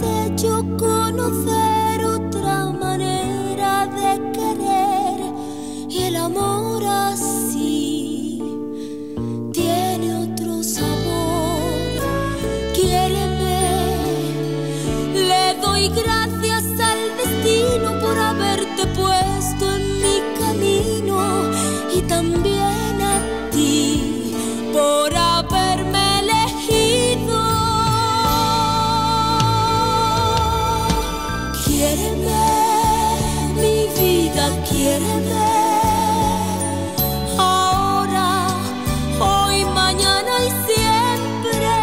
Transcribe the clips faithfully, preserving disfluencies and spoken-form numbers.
hecho conocer otra manera de querer, y el amor así tiene otro sabor. Quiéreme, le doy gracias al destino por haberte puesto en mi camino, y también a ti por haberme elegido. Quiéreme, mi vida, quiéreme, ahora, hoy, mañana y siempre.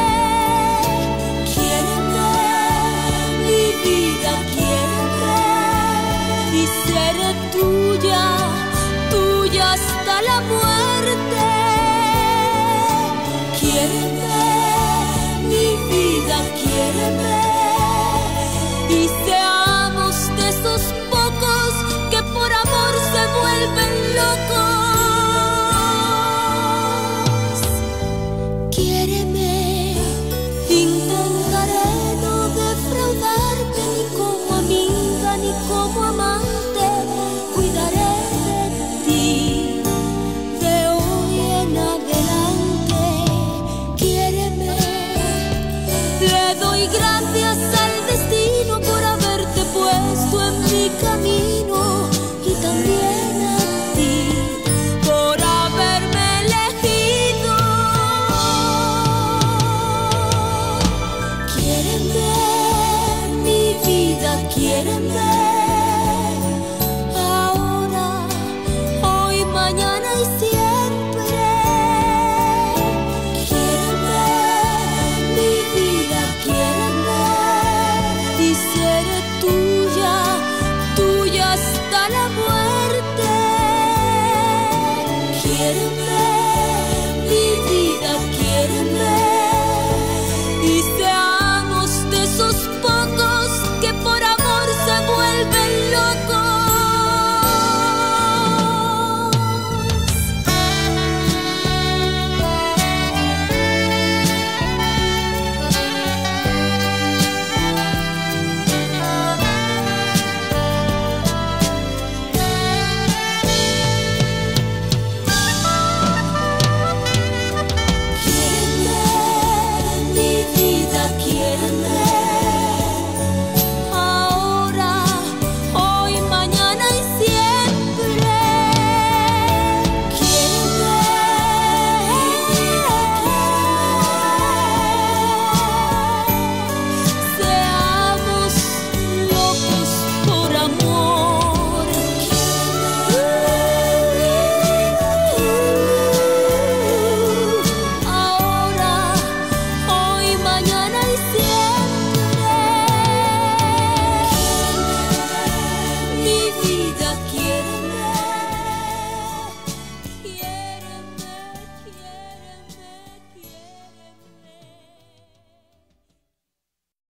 Quiéreme, mi vida, quiéreme, y seré tuya, tuya hasta la muerte. Quiéreme, mi vida, quiéreme, y seamos de esos pocos que por amor se vuelven locos. Quiéreme, intentaré no defraudarte, ni como amiga ni como amante. Cuidaré de ti de hoy en adelante. Quiéreme, le doy gracias al destino por haberte puesto en mi camino, y también a ti por haberme elegido. Quiéreme, mi vida, quiéreme, ahora, hoy, mañana y siempre. Quiéreme, mi vida, quiéreme, y seré tuya, tuya hasta la muerte. Quiéreme.